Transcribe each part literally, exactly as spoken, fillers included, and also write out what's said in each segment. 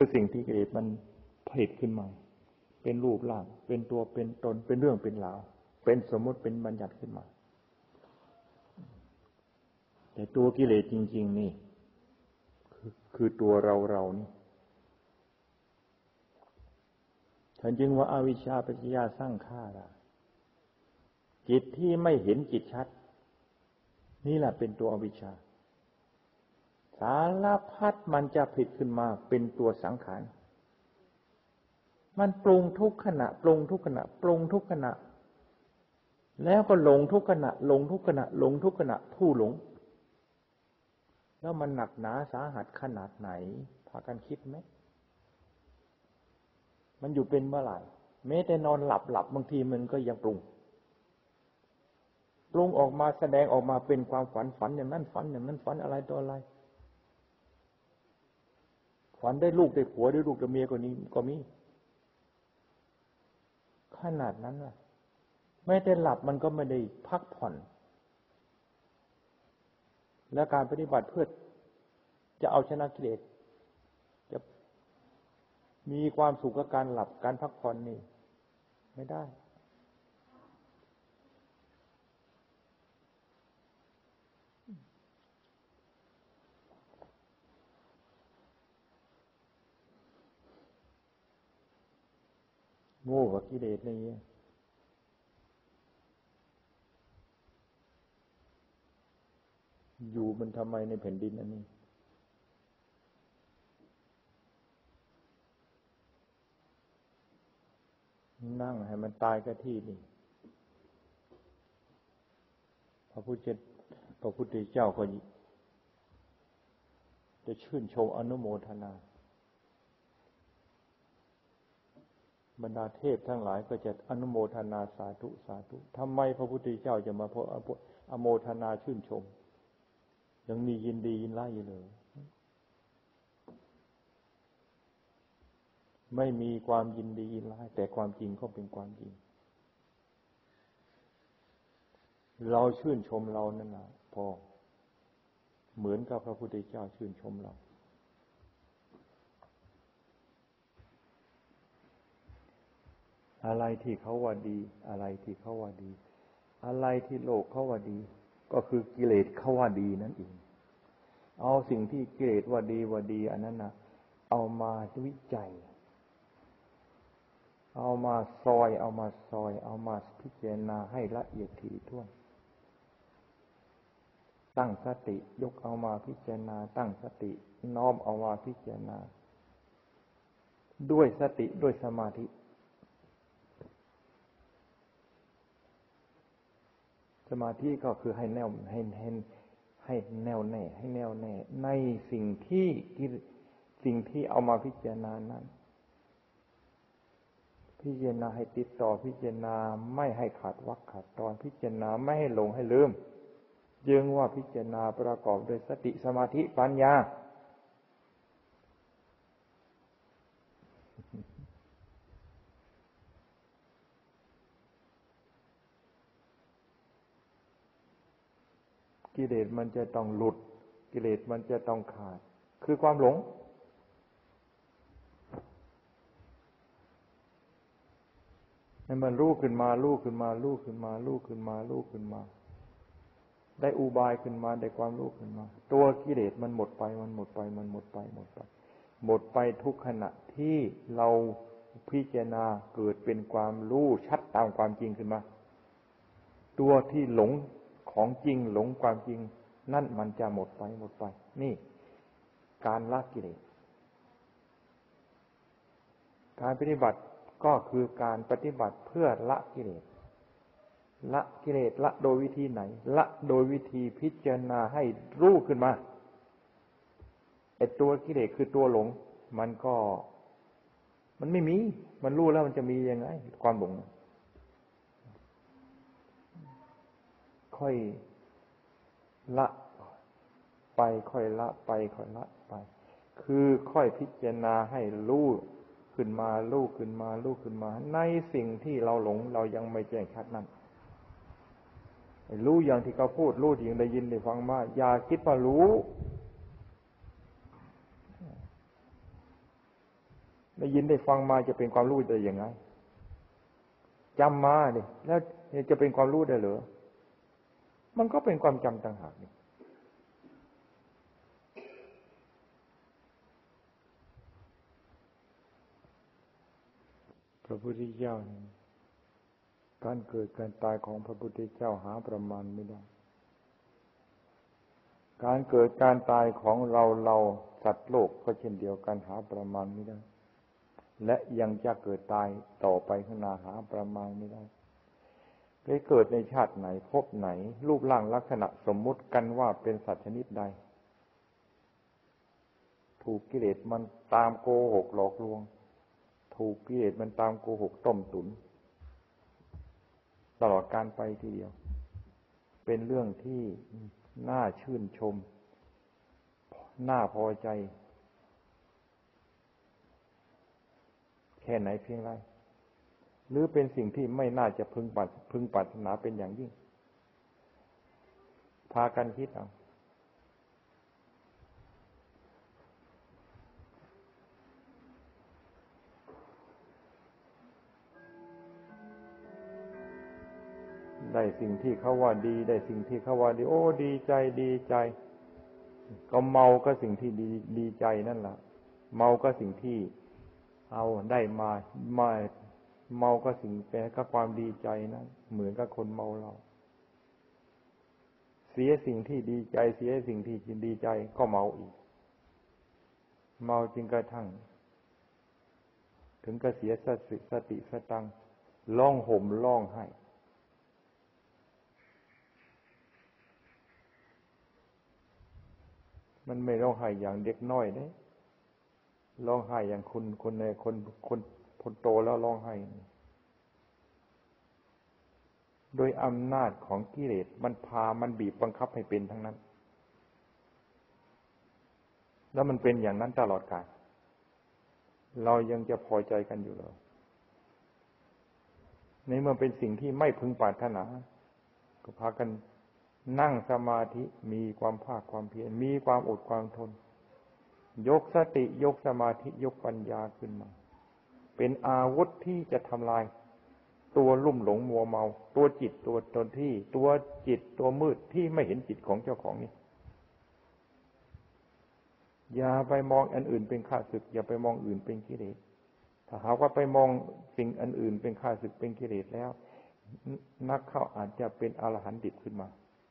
สิ่งที่กิเลสมันผลิตขึ้นมาเป็นรูปร่างเป็นตัวเป็นตนเป็นเรื่องเป็นราวเป็นสมมติเป็นบัญญัติขึ้นมาแต่ตัวกิเลสจริงๆนี่คือคือตัวเราเรานี่ท่านจึงว่าอวิชชาปัจจยสังขารจิตที่ไม่เห็นจิตชัดนี่แหละเป็นตัวอวิชชาสารพัดมันจะผลิตขึ้นมาเป็นตัวสังขารมันปรุงทุกขณะปรุงทุกขณะปรุงทุกขณะแล้วก็หลงทุกขณะหลงทุกขณะหลงทุกขณะผู้หลงแล้วมันหนักหนาสาหัสขนาดไหนพากันคิดไหมมันอยู่เป็นเมื่อไหร่แม้แต่นอนหลับหลับบางทีมันก็ยังปรุงปรุงออกมาแสดงออกมาเป็นความฝันฝันอย่างนั้นฝันอย่างนั้นฝันอะไรตัวอะไรฝันได้ลูกได้ผัวได้ลูกได้เมียก็นี้ก็มีขนาดนั้นล่ะไม่ได้หลับมันก็ไม่ได้พักผ่อนและการปฏิบัติเพื่อจะเอาชนะกิเลสจะมีความสุขกับการหลับการพักผ่อนนี่ไม่ได้โง่กับกิเลสนี่อยู่มันทำไมในแผ่นดินอันนี้นั่งให้มันตายกับที่นี่พระพุทธพระพุทธเจ้าก็จะชื่นชมอนุโมทนาบรรดาเทพทั้งหลายก็จะอนุโมทนาสาธุสาธุทำไมพระพุทธเจ้าจะมาพออโมทนาชื่นชมยังมียินดียินไล่อยู่เลยไม่มีความยินดียินไล่แต่ความจริงก็เป็นความจริงเราชื่นชมเรานั่นแหละพอเหมือนกับพระพุทธเจ้าชื่นชมเราอะไรที่เขาว่าดีอะไรที่เขาว่าดีอะไรที่โลกเขาว่าดีก็คือกิเลสเขาว่าดีนั่นเองเอาสิ่งที่กิเลสว่าดีว่าดีอันนั้นนะเอามาวิจัยเอามาซอยเอามาซอยเอามาพิจารณาให้ละเอียดถี่ถ้วนตั้งสติยกเอามาพิจารณาตั้งสติน้อมเอามาพิจารณาด้วยสติด้วยสมาธิสมาธิก็คือให้แน่วให้ให้ให้แน่วแน่ให้แน่วแน่ในสิ่งที่สิ่งที่เอามาพิจารณานั้นพิจารณาให้ติดต่อพิจารณาไม่ให้ขาดวรรคขาดตอนพิจารณาไม่ให้หลงให้ลืมยึงว่าพิจารณาประกอบด้วยสติสมาธิปัญญากิเลสมันจะต้องหลุดกิเลสมันจะต้องขาดคือความหลงให้มันรู้ขึ้นมารู้ขึ้นมารู้ขึ้นมารู้ขึ้นมารู้ขึ้นมาได้อุบายขึ้นมาได้ความรู้ขึ้นมาตัวกิเลสมันหมดไปมันหมดไปมันหมดไปหมดไปหมดไปทุกขณะที่เราพิจารณาเกิดเป็นความรู้ชัดตามความจริงขึ้นมาตัวที่หลงของจริงหลงความจริงนั่นมันจะหมดไปหมดไปนี่การละกิเลสการปฏิบัติก็คือการปฏิบัติเพื่อละกิเลสละกิเลสละโดยวิธีไหนละโดยวิธีพิจารณาให้รู้ขึ้นมาไอ้ตัวกิเลสคือตัวหลงมันก็มันไม่มีมันรู้แล้วมันจะมียังไงความหลงค่อยละไปค่อยละไปค่อยละไปคือค่อยพิจารณาให้รู้ขึ้นมารู้ขึ้นมารู้ขึ้นมาในสิ่งที่เราหลงเรายังไม่แจ้งชัดนั่นรู้อย่างที่เขาพูดรู้อย่างได้ยินได้ฟังมาอย่าคิดว่ารู้ได้ยินได้ฟังมาจะเป็นความรู้ได้ยังไงจำมาดิแล้วจะเป็นความรู้ได้เหรอมันก็เป็นความจำต่างหากนี่พระพุทธเจ้าการเกิดการตายของพระพุทธเจ้าหาประมาณไม่ได้การเกิดการตายของเราเราสัตว์โลกก็เช่นเดียวกันหาประมาณไม่ได้และยังจะเกิดตายต่อไปข้างหน้าหาประมาณไม่ได้ไปเกิดในชาติไหนพบไหนรูปร่างลักษณะสมมุติกันว่าเป็นสัตว์ชนิดใดถูกกิเลสมันตามโกหกหลอกลวงถูกกิเลสมันตามโกหกต้มตุ๋นตลอดการไปทีเดียวเป็นเรื่องที่น่าชื่นชมน่าพอใจแค่ไหนเพียงไรหรือเป็นสิ่งที่ไม่น่าจะพึงปรารพึงปรารถนาเป็นอย่างยิ่งพากันคิดเอาได้สิ่งที่เขาว่าดีได้สิ่งที่เขาว่าดีโอ้ดีใจดีใจก็เมาก็สิ่งที่ดีดีใจนั่นแหละเมาก็สิ่งที่เอาได้มามาเมาก็สิ่งแปลก็ความดีใจนั้นเหมือนกับคนเมาเราเสียสิ่งที่ดีใจเสียสิ่งที่ดีใจก็เมาอีกเมาจนกระทั่งถึงกับเสียสติสติสตังร้องห่มร้องไห้มันไม่ร้องไห้อย่างเด็กน้อยนะร้องไห้อย่างคนคนในคนคนคนโตแล้วร้องไห้โดยอำนาจของกิเลสมันพามันบีบบังคับให้เป็นทั้งนั้นแล้วมันเป็นอย่างนั้นตลอดกาลเรายังจะพอใจกันอยู่เหรอในเมื่อเป็นสิ่งที่ไม่พึงปรารถนาก็พากันนั่งสมาธิมีความภาคความเพียรมีความอดความทนยกสติยกสมาธิยกปัญญาขึ้นมาเป็นอาวุธที่จะทำลายตัวลุ่มหลงมัวเมาตัวจิตตัวตนที่ตัวจิตตัวมืดที่ไม่เห็นจิตของเจ้าของนี่อย่าไปมองอันอื่นเป็นข้าศึกอย่าไปมองอื่นเป็นกิเลสถ้าหากว่าไปมองสิ่งอันอื่นเป็นข้าศึกเป็นกิเลสแล้วนักเข้าอาจจะเป็นอรหันต์ดิบขึ้นมา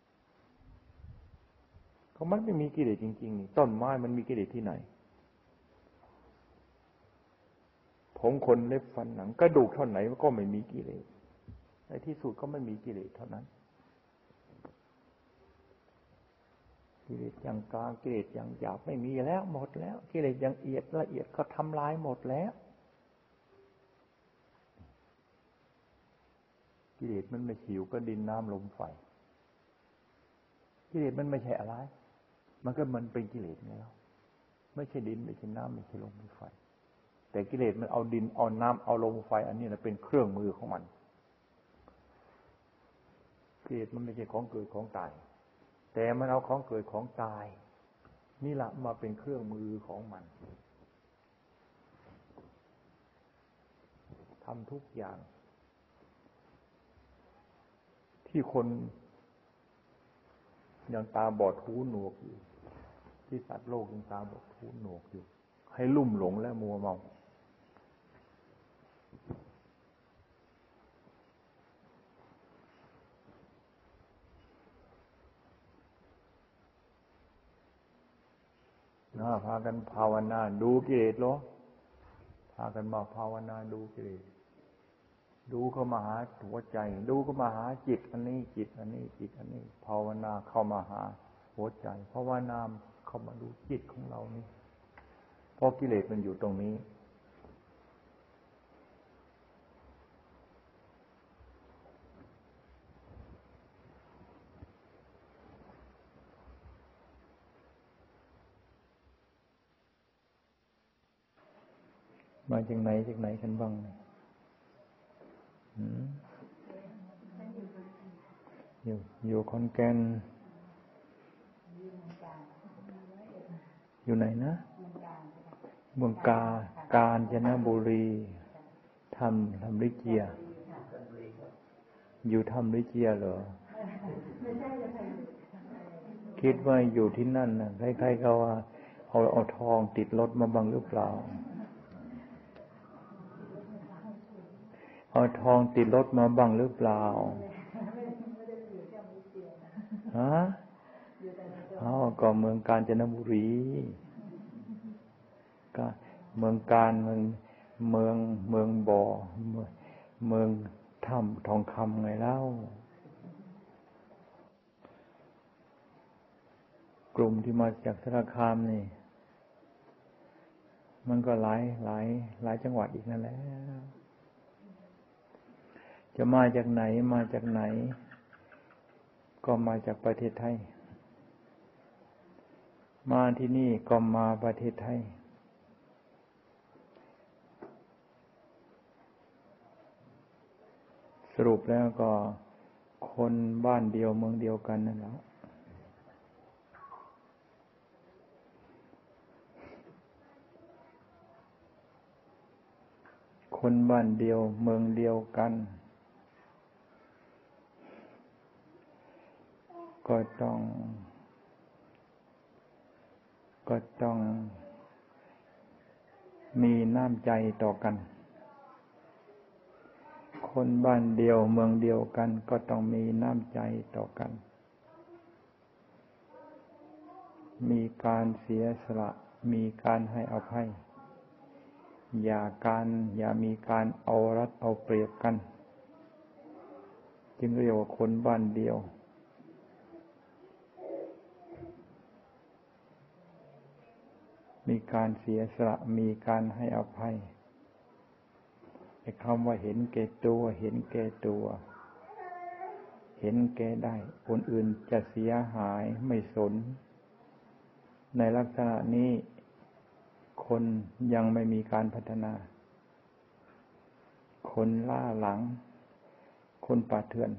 เพราะมันไม่มีกิเลสจริงๆนี่ต้นไม้มันมีกิเลสที่ไหนผมขนเล็บฟันหนังกระดูกเท่าไหนมันก็ไม่มีกิเลสในที่สุดก็ไม่มีกิเลสเท่านั้นกิเลสอย่างกลางกิเลสอย่างหยาบไม่มีแล้วหมดแล้วกิเลสอย่างละเอียดละเอียดก็ทำลายหมดแล้วกิเลสมันไม่หิวก็ดินน้ำลมไฟกิเลสมันไม่ใช่อะไรมันก็มันเป็นกิเลสไงแล้วไม่ใช่ดินไม่ใช่น้ำไม่ใช่ลมไม่ใช่ไฟแต่กิเลสมันเอาดินเอาน้ำเอาลมไฟอันนี้นะเป็นเครื่องมือของมันกิเลสมันไม่ใช่ของเกิดของตายแต่มันเอาของเกิดของตายนี่แหละมาเป็นเครื่องมือของมันทำทุกอย่างที่คนยังตาบอดหูหนวกอยู่ที่สัตว์โลกยังตาบอดหูหนวกอยู่ให้ลุ่มหลงและมัวเมานะพากันภาวนาดูกิเลสเหรอพากันมาภาวนาดูกิเลสดูเข้ามาหาหัวใจดูเข้ามาหาจิตอันนี้จิตอันนี้จิตอันนี้ภาวนาเข้ามาหาหัวใจภาวนาเข้ามาดูจิตของเรานี่เพราะกิเลสมันอยู่ตรงนี้มาจากไหนจากไหนกันบ้างอยู่อยู่ขอนแก่นอยู่ไหนนะเมืองกากาญจนบุรีทำทำลิเกียอยู่ทำลิเกียเหรอคิดว่าอยู่ที่นั่นนะใครๆก็ว่าเอาเอาทองติดรถมาบังหรือเปล่าเอาทองติดรถมาบังหรือเปล่าฮะอ๋อก็เมืองกาญจนบุรีก็เมืองการเมืองเมืองเมืองบ่อเมืองเมืองถ้ำทองคำไงเล่ากลุ่มที่มาจากสารคามนี่มันก็หลายหลายหลายจังหวัดอีกนั่นแหละจะมาจากไหนมาจากไหนก็มาจากประเทศไทยมาที่นี่ก็มาประเทศไทยสรุปแล้วก็คนบ้านเดียวเมืองเดียวกันนั่นแหละคนบ้านเดียวเมืองเดียวกันก็ต้องก็ต้องมีน้ำใจต่อกันคนบ้านเดียวเมืองเดียวกันก็ต้องมีน้ำใจต่อกันมีการเสียสละมีการให้อภัยอย่าการอย่ามีการเอารัดเอาเปรียบกันจึงเรียกว่าคนบ้านเดียวมีการเสียสละมีการให้อภัยไอ้คำว่าเห็นแก่ตัวเห็นแก่ตัวเห็นแก่ได้คนอื่นจะเสียหายไม่สนในลักษณะนี้คนยังไม่มีการพัฒนาคนล่าหลังคนป่าเถื่อน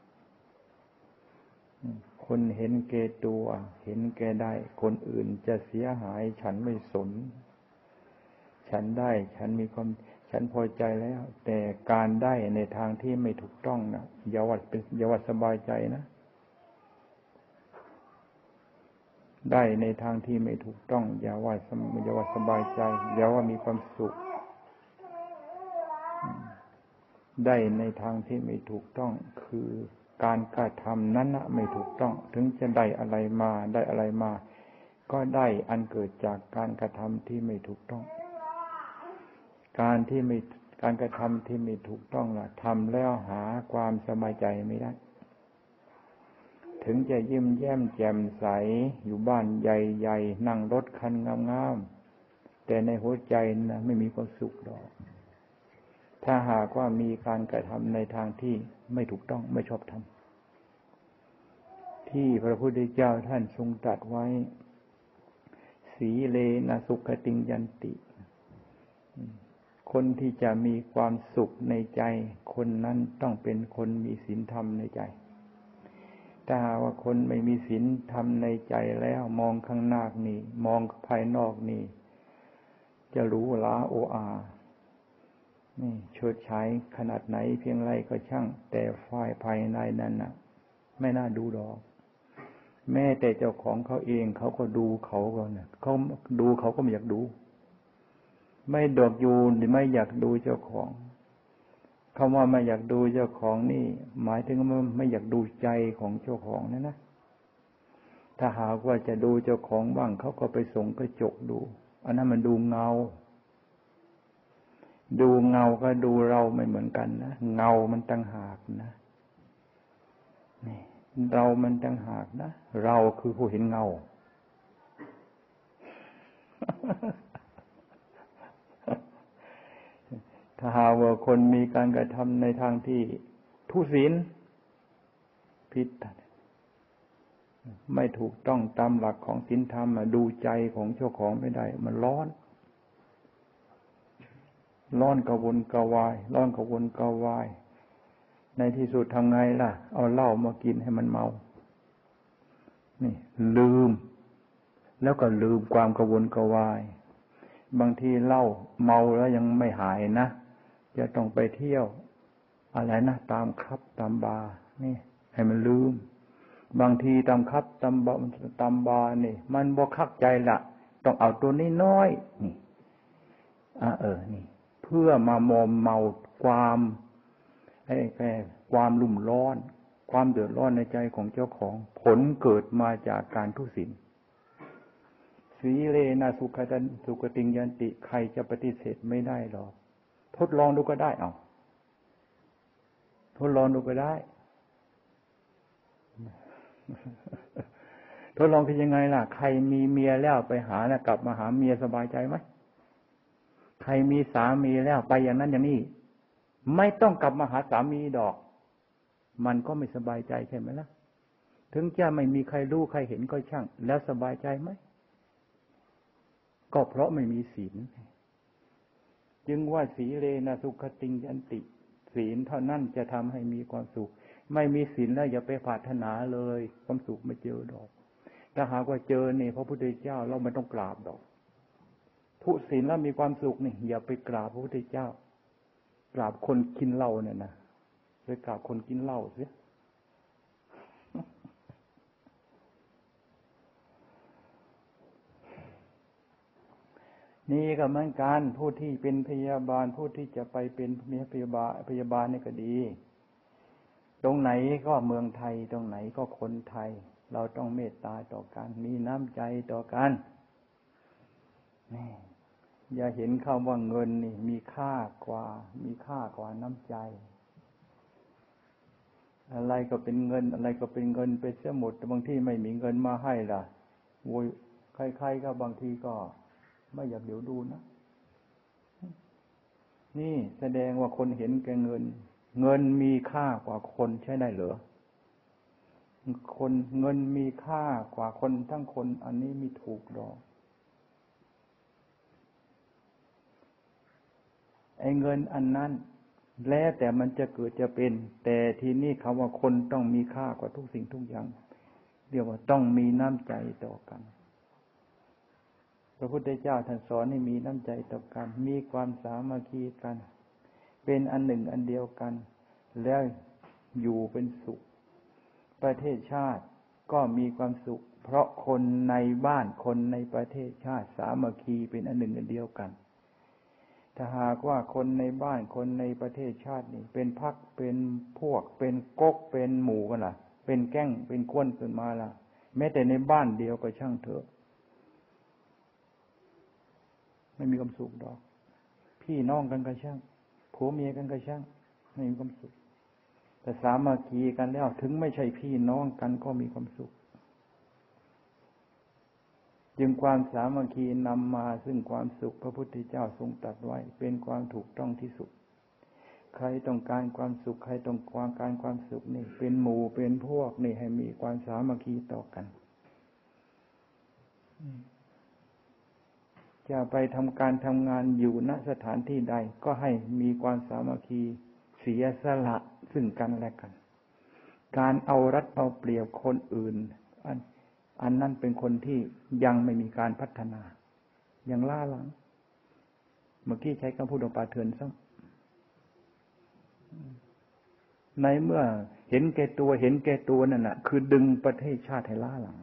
คนเห็นแก่ตัวเห็นแก่ได้คนอื่นจะเสียหายฉันไม่สนฉันได้ฉันมีความฉันพอใจแล้วแต่การได้ในทางที่ไม่ถูกต้องนะอย่าว่าเป็นอย่าว่าสบายใจนะได้ในทางที่ไม่ถูกต้องอย่าว่าอย่าว่าสบายใจอย่าว่ามีความสุขได้ในทางที่ไม่ถูกต้องคือการกระทำนั้นนะไม่ถูกต้องถึงจะได้อะไรมาได้อะไรมาก็ได้อันเกิดจากการกระทำที่ไม่ถูกต้องการที่ไม่การกระทำที่ไม่ถูกต้องล่ะทำแล้วหาความสบายใจไม่ได้ถึงจะยิ้มแย้มแจ่มใสอยู่บ้านใหญ่ๆนั่งรถคันงามๆแต่ในหัวใจนะไม่มีความสุขหรอกถ้าหากว่ามีการกระทำในทางที่ไม่ถูกต้องไม่ชอบธรรมที่พระพุทธเจ้าท่านทรงตรัสไว้สีเลนะสุขติงยันติคนที่จะมีความสุขในใจคนนั้นต้องเป็นคนมีศีลธรรมในใจถ้าว่าคนไม่มีศีลธรรมในใจแล้วมองข้างหน้านี่มองภายนอกนี่จะหรูหราโออานี่เฉิดฉายขนาดไหนเพียงไรก็ช่างแต่ฝ่ายภายในนั้นน่ะไม่น่าดูดอกแม้แต่เจ้าของเขาเองเขาก็ดูเขาก็เนี่ยเขาดูเขาก็ไม่อยากดูไม่ดอกอยู่หรือไม่อยากดูเจ้าของคำว่าไม่อยากดูเจ้าของนี่หมายถึงว่าไม่อยากดูใจของเจ้าของนั่นนะถ้าหากว่าจะดูเจ้าของบ้างเขาก็ไปส่งกระจกดูอันนั้นมันดูเงาดูเงาก็ดูเราไม่เหมือนกันนะเงามันต่างหากนะนี่เรามันต่างหากนะเราคือผู้เห็นเงา ถ้าหากว่าคนมีการกระทำในทางที่ทุศีลผิดไม่ถูกต้องตามหลักของศีลธรรมดูใจของเจ้าของไม่ได้มันร้อนร้อนกระวนกระวายร้อนกระวนกระวายในที่สุดทำไงล่ะเอาเหล้ามากินให้มันเมานี่ลืมแล้วก็ลืมความกระวนกระวายบางทีเหล้าเมาแล้วยังไม่หายนะจะต้องไปเที่ยวอะไรนะตามคลับตามบาร์นี่ให้มันลืมบางทีตามคลับตามบาร์ตามบาร์นี่มันบ่คักใจละต้องเอาตัวนี้น้อยนี่อ่าเออนี่เพื่อมามอมเมาความไอ้แก่ความลุ่มร้อนความเดือดร้อนในใจของเจ้าของผลเกิดมาจากการทุศีลสีเลนะสุขตันสุขติงยันติใครจะปฏิเสธไม่ได้หรอกทดลองดูก็ได้เอาทดลองดูก็ได้ทดลองคือยังไงล่ะใครมีเมียแล้วไปหานะกลับมาหาเมียสบายใจไหมใครมีสามีแล้วไปอย่างนั้นอย่างนี้ไม่ต้องกลับมาหาสามีดอกมันก็ไม่สบายใจใช่ไหมล่ะถึงจะไม่มีใครรู้ใครเห็นก็ช่างแล้วสบายใจไหมก็เพราะไม่มีศีลจึงว่าสีเลนะสุขติงยันติศีลเท่านั้นจะทำให้มีความสุขไม่มีศีลแล้วอย่าไปปรารถนาเลยความสุขไม่เจอดอกถ้าหากว่าเจอเนี่ยพระพุทธเจ้าเราไม่ต้องกราบดอกทุศีลแล้วมีความสุขนี่อย่าไปกราบพระพุทธเจ้ากราบคนกินเหล้าเนี่ยนะไปกราบคนกินเหล้าเสียนี่ก็เหมือนกันผู้ที่เป็นพยาบาลผู้ที่จะไปเป็นพยาบาลพยาบาลนี่ก็ดีตรงไหนก็เมืองไทยตรงไหนก็คนไทยเราต้องเมตตาต่อกันมีน้ำใจต่อกันนี่อย่าเห็นคำว่าเงินนี่มีค่ากว่ามีค่ากว่าน้ำใจอะไรก็เป็นเงินอะไรก็เป็นเงินไปเสียหมดแต่บางทีไม่มีเงินมาให้ล่ะโวยใครๆก็บางทีก็ไม่อยากเดี๋ยวดูนะนี่แสดงว่าคนเห็นแก่เงินเงินมีค่ากว่าคนใช่ได้เหรอคนเงินมีค่ากว่าคนทั้งคนอันนี้มีถูกดอกไอ้เงินอันนั้นแล้วแต่มันจะเกิดจะเป็นแต่ทีนี้คำว่าคนต้องมีค่ากว่าทุกสิ่งทุกอย่างเรียกว่าต้องมีน้ำใจต่อกันพระพุทธเจ้าท่านสอนให้มีน้ำใจต่อกันมีความสามัคคีกันเป็นอันหนึ่งอันเดียวกันแล้วอยู่เป็นสุขประเทศชาติก็มีความสุขเพราะคนในบ้านคนในประเทศชาติสามัคคีเป็นอันหนึ่งอันเดียวกันถ้าหากว่าคนในบ้านคนในประเทศชาตินี่เป็นพรรคเป็นพวกเป็นก๊กเป็นหมู่กันล่ะเป็นแก๊งเป็นกวนขึ้นมาล่ะแม้แต่ในบ้านเดียวก็ช่างเถอะไม่มีความสุขดอกพี่น้องกันก็ช่างผัวเมียกันก็ช่างไม่มีความสุขแต่สามัคคีกันแล้วถึงไม่ใช่พี่น้องกันก็มีความสุขจึงความสามัคคีนำมาซึ่งความสุขพระพุทธเจ้าทรงตรัสไว้เป็นความถูกต้องที่สุดใครต้องการความสุขใครต้องการความสุขนี่เป็นหมู่เป็นพวกนี่ให้มีความสามัคคีต่อกันจะไปทำการทำงานอยู่ณสถานที่ใดก็ให้มีความสามัคคีเสียสละซึ่งกันและกันการเอารัดเอาเปรียบคนอื่นอันอันนั้นเป็นคนที่ยังไม่มีการพัฒนายังล่าหลังเมื่อกี้ใช้คำพูดของป่าเถื่อนซะในเมื่อเห็นแก่ตัวเห็นแก่ตัวนั่นน่ะคือดึงประเทศชาติให้ล่าหลัง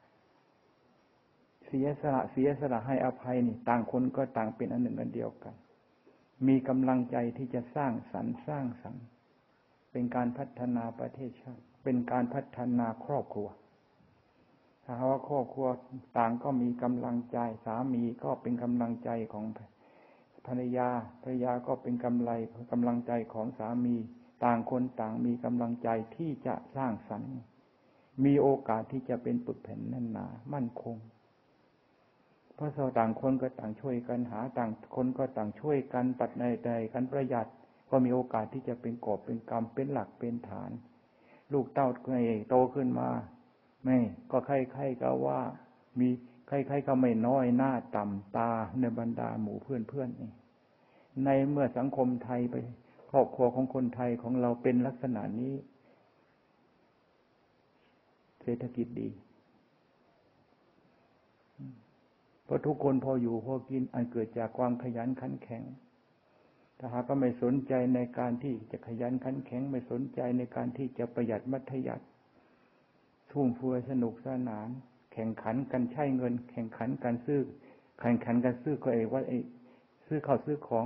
เสียสละเสียสละให้อภัยนี่ต่างคนก็ต่างเป็นอันหนึ่งอันเดียวกันมีกำลังใจที่จะสร้างสรรค์สร้างสรรค์เป็นการพัฒนาประเทศชาติเป็นการพัฒนาครอบครัวถ้าว่าครอบครัวต่างก็มีกำลังใจสามีก็เป็นกำลังใจของภรรยาภรรยาก็เป็นกำไรกำลังใจของสามีต่างคนต่างมีกำลังใจที่จะสร้างสรรค์มีโอกาสที่จะเป็นปึกแผ่นแน่นหนามั่นคงเพราะเราต่างคนก็ต่างช่วยกันหาต่างคนก็ต่างช่วยกันตัดในใจกันประหยัดก็มีโอกาสที่จะเป็นกอบเป็นกำเป็นหลักเป็นฐานลูกเต้าโตขึ้นมาไม่ก็ใครๆก็ว่ามีใครๆก็ไม่น้อยหน้าต่ำตาในบรรดาหมู่เพื่อนๆนี่ในเมื่อสังคมไทยไปครอบครัวของคนไทยของเราเป็นลักษณะนี้เศรษฐกิจดีเพราะทุกคนพออยู่พอกินอันเกิดจากความขยันขันแข็งถ้าหากก็ไม่สนใจในการที่จะขยันขันแข็งไม่สนใจในการที่จะประหยัดมัธยัสถ์ทุ่มเฟือยสนุกสนานแข่งขันกันใช้เงินแข่งขันกันซื้อแข่งขันกันซื้อก็เอว่าไอ้ซื้อข้าวซื้อของ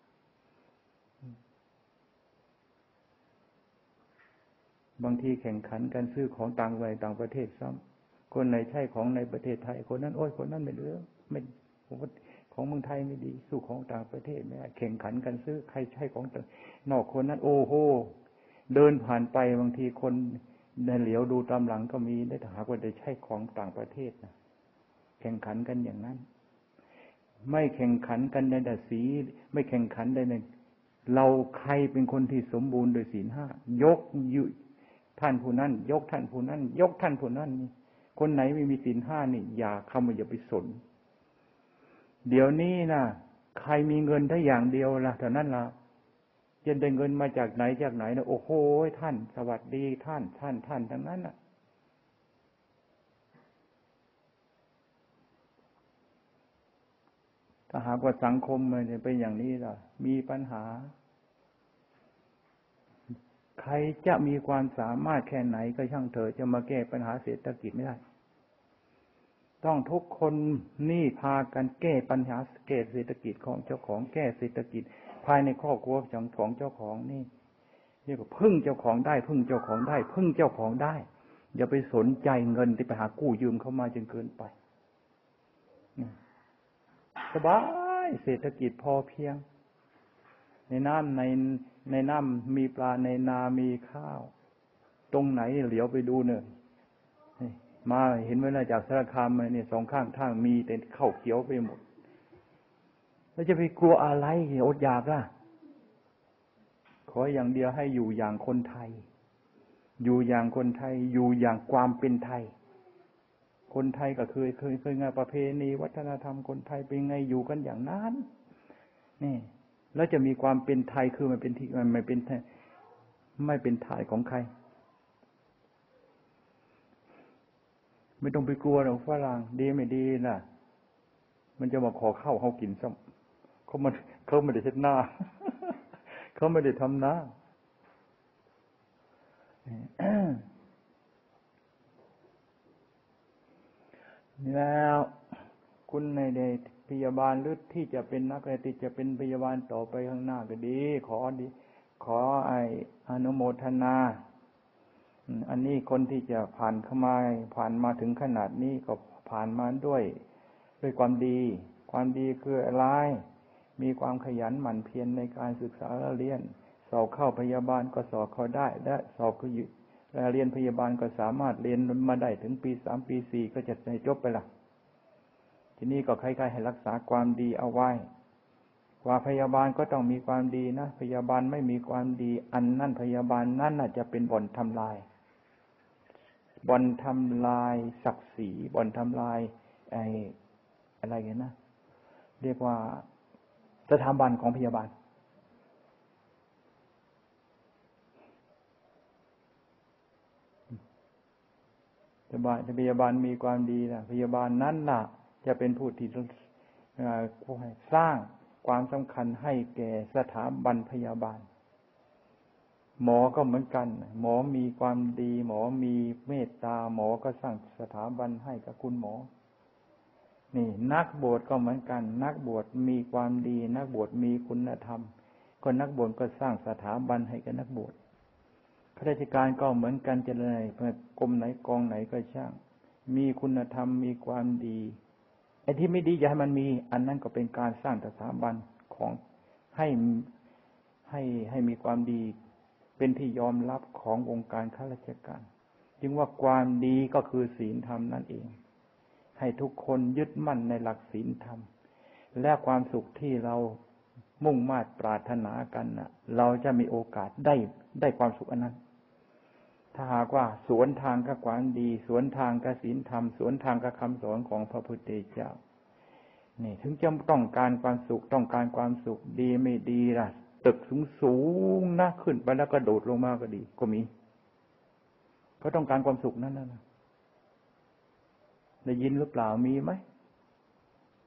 บางทีแข่งขันกันซื้อของต่างวัยต่างประเทศซ้ำคนไหนใช่ของในประเทศไทยคนนั้นโอ้ยคนนั้นไม่เลือกไม่ผมว่าของเมืองไทยไม่ดีสู้ของต่างประเทศไม่ได้แข่งขันกันซื้อใครใช่ของนอกคนนั้นโอ้โหเดินผ่านไปบางทีคนในเหลียวดูตามหลังก็มีได้หากว่าได้ใช่ของต่างประเทศนะแข่งขันกันอย่างนั้นไม่แข่งขันกันในแต่สีไม่แข่งขันในเราใครเป็นคนที่สมบูรณ์โดยศีลห้ายกยุท่านผู้นั้นยกท่านผู้นั้นยกท่านผู้นั้นนี่คนไหนไม่มีศีลห้านี่อย่าเข้ามาอย่าไปสนเดี๋ยวนี้นะใครมีเงินได้อย่างเดียวล่ะเท่านั้นล่ะจะได้เงินมาจากไหนจากไหนนะโอ้โหท่านสวัสดีท่านท่านท่านทั้งนั้นน่ะถ้าหากว่าสังคมมันเป็นอย่างนี้ล่ะมีปัญหาใครจะมีความสามารถแค่ไหนก็ช่างเถอะจะมาแก้ปัญหาเศรษฐกิจไม่ได้ต้องทุกคนนี่พากันแก้ปัญหาแก้เศรษฐกิจของเจ้าของแก้เศรษฐกิจภายในครอบครัวของเจ้าของนี่เรียกว่าพึ่งเจ้าของได้พึ่งเจ้าของได้พึ่งเจ้าของได้อย่าไปสนใจเงินที่ไปหากู้ยืมเข้ามาจนเกินไปสบายเศรษฐกิจพอเพียงในน้ำในในน้ำมีปลาในนามีข้าวตรงไหนเหลียวไปดูเนี่ยมาเห็นไหมล่ะจากสารคามมาเนี่ยสองข้างทางมีแต่ข้าวเขียวไปหมดแล้วจะไปกลัวอะไรอดอยากล่ะขออย่างเดียวให้อยู่อย่างคนไทยอยู่อย่างคนไทยอยู่อย่างความเป็นไทยคนไทยก็เคยเคยเคยไงประเพณีวัฒนธรรมคนไทยเป็นไงอยู่กันอย่างนั้นนี่แล้วจะมีความเป็นไทยคือมันเป็นที่มันไม่เป็นไม่เป็นถ่ายของใครไม่ต้องไปกลัวหรอกฝรั่งดีไม่ดีน่ะมันจะมาขอข้าวเขากินซ้ำเขามันเขาไม่ได้เช็ดหน้าเขาไม่ได้ทำหน้าแล้วคุณในเดชพยาบาลหรือที่จะเป็นนักเรียนที่จะเป็นพยาบาลต่อไปข้างหน้าก็ดีขอดีขอไอ้อนุโมทนาอันนี้คนที่จะผ่านเข้ามาผ่านมาถึงขนาดนี้ก็ผ่านมาด้วยด้วยความดีความดีคืออะไรมีความขยันหมั่นเพียรในการศึกษาเรียนสอบเข้าพยาบาลก็สอบเข้าได้และสอบก็อยู่เรียนพยาบาลก็สามารถเรียนมาได้ถึงปีสามปีสี่ก็จะจบไปละทีนี้ก็ใครๆให้รักษาความดีเอาไว้ว่าพยาบาลก็ต้องมีความดีนะพยาบาลไม่มีความดีอันนั่นพยาบาลนั่นน่ะจะเป็นบ่อนทำลายบ่อนทำลายศักดิ์ศรีบ่อนทำลายไอ้อะไรกันนะเรียกว่าสถาบันของพยาบาลพยาบาลพยาบาลมีความดีนะพยาบาลนั้นน่ะจะเป็นผู้ที่สร้างความสำคัญให้แก่สถาบันพยาบาลหมอก็เหมือนกันหมอมีความดีหมอมีเมตตาหมอก็สร้างสถาบันให้กับคุณหมอนี่นักบวชก็เหมือนกันนักบวชมีความดีนักบวชมีคุณธรรมก็นักบวชก็สร้างสถาบันให้กับนักบวชข้าราชการก็เหมือนกันจะเลยกรมไหนกองไหนก็ช่างมีคุณธรรมมีความดีไอ้ที่ไม่ดีอย่าให้มันมีอันนั้นก็เป็นการสร้างสถาบันของให้ให้ให้มีความดีเป็นที่ยอมรับขององค์การข้าราชการจึงว่าความดีก็คือศีลธรรมนั่นเองให้ทุกคนยึดมั่นในหลักศีลธรรมและความสุขที่เรามุ่งมา่ปรารถนากันน่ะเราจะมีโอกาสได้ได้ความสุขอันนั้นถ้าหากว่าสวนทางกับความดีสวนทางกับศีลธรรมสวนทางกับคำสอนของพระพุทธเจ้านี่ถึงจะต้องการความสุขต้องการความสุขดีไม่ดีล่ะตึกสูงๆนะขึ้นไปแล้วก็โดดลงมาก็ดีก็มีเขาต้องการความสุขนั่นน่ะได้ยินหรือเปล่ามีไหม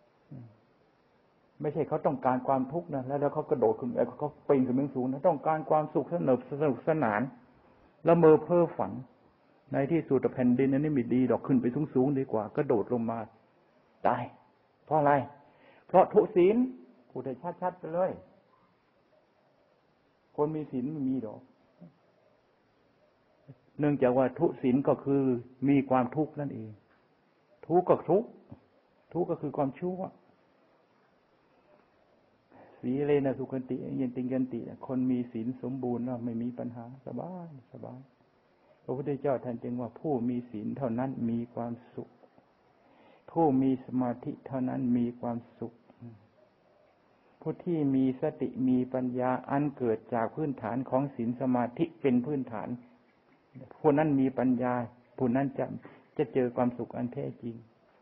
ไม่ใช่เขาต้องการความทุกข์นะแล้วแล้วเขากระโดดขึ้นไปเขาปีนขึ้นสูงนะต้องการความสุขสนุกสนุกสนานแล้วเมื่อเพ้อฝันในที่สุดแผ่นดินนั้นไม่ดีดอกขึ้นไปสูงๆดีกว่ากระโดดลงมาตายเพราะอะไรเพราะทุศีลพูดให้ชัดๆไปเลยคนมีศีลไม่มีดอกเนื่องจากว่าทุศีลก็คือมีความทุกข์นั่นเองทุกข์ก็ทุกข์ทุกข์ก็คือความชั่วสีเลนะสุขันติเย็นติยันติคนมีศีลสมบูรณ์แล้วไม่มีปัญหาสบายสบายพระพุทธเจ้าท่านจึงว่าผู้มีศีลเท่านั้นมีความสุขผู้มีสมาธิเท่านั้นมีความสุขผู้ที่มีสติมีปัญญาอันเกิดจากพื้นฐานของศีลสมาธิเป็นพื้นฐานผู้นั้นมีปัญญาผู้นั้นจะจะเจอความสุขอันแท้จริง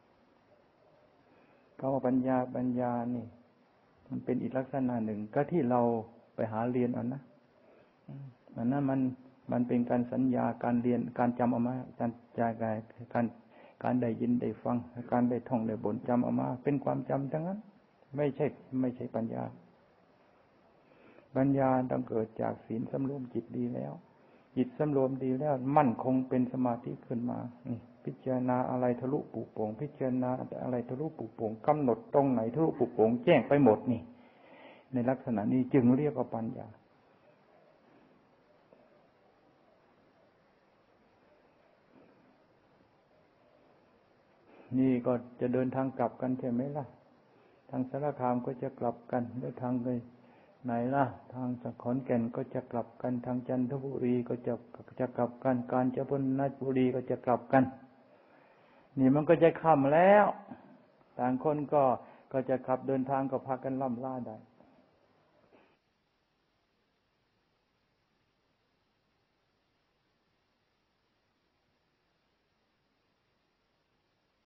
คำว่าปัญญาปัญญานี่มันเป็นอีกลักษณะหนึ่งก็ที่เราไปหาเรียนเอานะอันนั้นมันมันเป็นการสัญญาการเรียนการจำเอามาการจาการการการได้ยินได้ฟังการได้ท่องได้บนจำเอามาเป็นความจำทั้งนั้นไม่ใช่ไม่ใช่ปัญญาปัญญาต้องเกิดจากศีลสำรวมจิตดีแล้วจิตสำรวมดีแล้วมั่นคงเป็นสมาธิขึ้นมาพิจารณาอะไรทะลุปุโป่งพิจารณาอะไรทะลุปุโป่งกำหนดตรงไหนทะลุปุโป่งแจ้งไปหมดนี่ในลักษณะนี้จึงเรียกว่าปัญญานี่ก็จะเดินทางกลับกันใช่ไหมล่ะทางสารคามก็จะกลับกันแล้วทางเลยไหนล่ะทางขอนแก่นก็จะกลับกันทางจันทบุรีก็จะจะกลับกันกาญจนบุรีก็จะกลับกันนี่มันก็จะค่ำแล้วต่างคนก็ก็จะขับเดินทางก็พากันล่ำลาได้